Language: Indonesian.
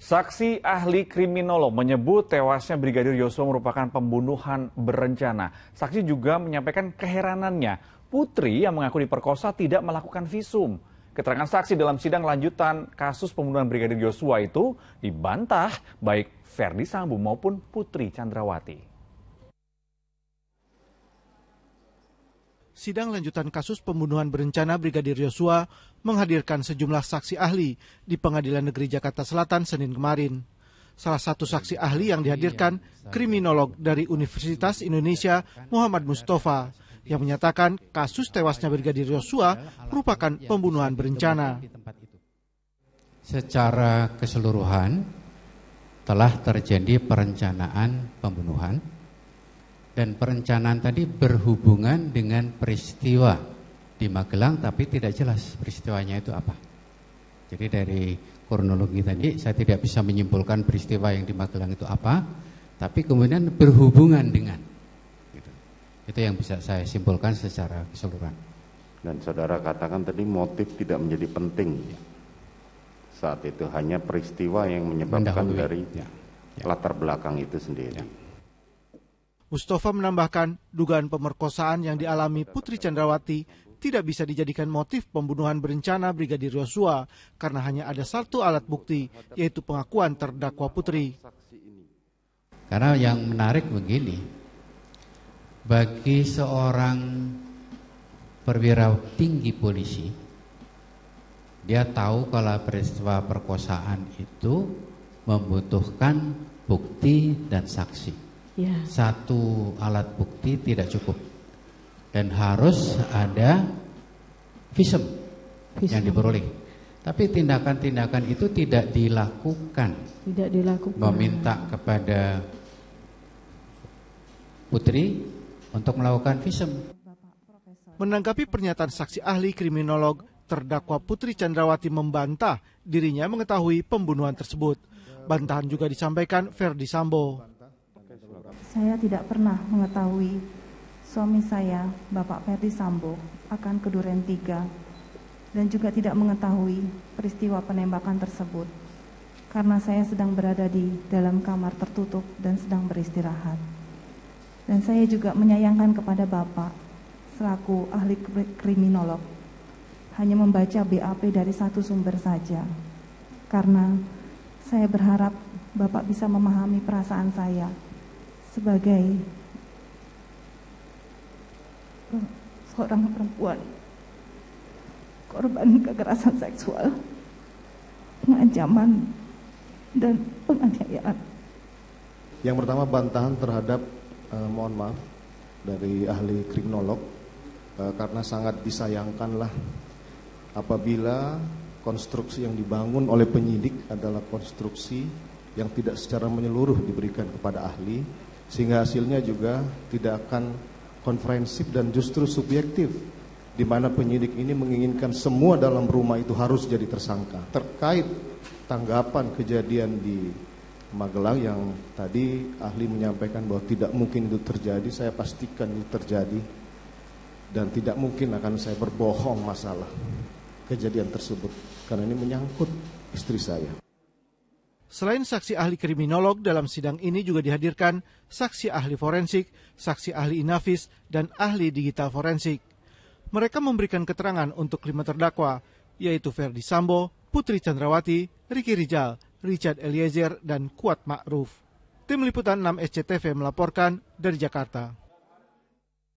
Saksi ahli kriminolog menyebut tewasnya Brigadir Yosua merupakan pembunuhan berencana. Saksi juga menyampaikan keheranannya, putri yang mengaku diperkosa tidak melakukan visum. Keterangan saksi dalam sidang lanjutan kasus pembunuhan Brigadir Yosua itu dibantah baik Ferdi Sambo maupun Putri Chandrawati. Sidang lanjutan kasus pembunuhan berencana Brigadir Yosua menghadirkan sejumlah saksi ahli di Pengadilan Negeri Jakarta Selatan Senin kemarin. Salah satu saksi ahli yang dihadirkan, kriminolog dari Universitas Indonesia Muhammad Mustafa, yang menyatakan kasus tewasnya Brigadir Yosua merupakan pembunuhan berencana. Secara keseluruhan telah terjadi perencanaan pembunuhan. Dan perencanaan tadi berhubungan dengan peristiwa di Magelang, tapi tidak jelas peristiwanya itu apa. Jadi dari kronologi tadi saya tidak bisa menyimpulkan peristiwa yang di Magelang itu apa, tapi kemudian berhubungan dengan. Gitu. Itu yang bisa saya simpulkan secara keseluruhan. Dan saudara katakan tadi motif tidak menjadi penting saat itu, hanya peristiwa yang menyebabkan dari latar belakang itu sendiri. Mustafa menambahkan dugaan pemerkosaan yang dialami Putri Chandrawati tidak bisa dijadikan motif pembunuhan berencana Brigadir Yosua karena hanya ada satu alat bukti, yaitu pengakuan terdakwa Putri. Karena yang menarik begini, bagi seorang perwira tinggi polisi, dia tahu kalau peristiwa perkosaan itu membutuhkan bukti dan saksi. Satu alat bukti tidak cukup dan harus ada visum yang diperoleh. Tapi tindakan-tindakan itu tidak dilakukan. Meminta kepada Putri untuk melakukan visum. Menanggapi pernyataan saksi ahli kriminolog, terdakwa Putri Chandrawati membantah dirinya mengetahui pembunuhan tersebut. Bantahan juga disampaikan Ferdi Sambo. Saya tidak pernah mengetahui suami saya, Bapak Ferdi Sambo, akan ke Duren 3 dan juga tidak mengetahui peristiwa penembakan tersebut karena saya sedang berada di dalam kamar tertutup dan sedang beristirahat. Dan saya juga menyayangkan kepada Bapak selaku ahli kriminolog hanya membaca BAP dari satu sumber saja, karena saya berharap Bapak bisa memahami perasaan saya sebagai seorang perempuan korban kekerasan seksual, pengancaman, dan penganiayaan. Yang pertama, bantahan terhadap mohon maaf dari ahli kriminolog, karena sangat disayangkanlah apabila konstruksi yang dibangun oleh penyidik adalah konstruksi yang tidak secara menyeluruh diberikan kepada ahli, sehingga hasilnya juga tidak akan komprehensif dan justru subjektif, di mana penyidik ini menginginkan semua dalam rumah itu harus jadi tersangka. Terkait tanggapan kejadian di Magelang yang tadi ahli menyampaikan bahwa tidak mungkin itu terjadi, saya pastikan itu terjadi dan tidak mungkin akan saya berbohong masalah kejadian tersebut karena ini menyangkut istri saya. Selain saksi ahli kriminolog, dalam sidang ini juga dihadirkan saksi ahli forensik, saksi ahli inafis, dan ahli digital forensik. Mereka memberikan keterangan untuk 5 terdakwa, yaitu Ferdi Sambo, Putri Chandrawati, Ricky Rijal, Richard Eliezer, dan Kuat Ma'ruf. Tim Liputan 6 SCTV melaporkan dari Jakarta.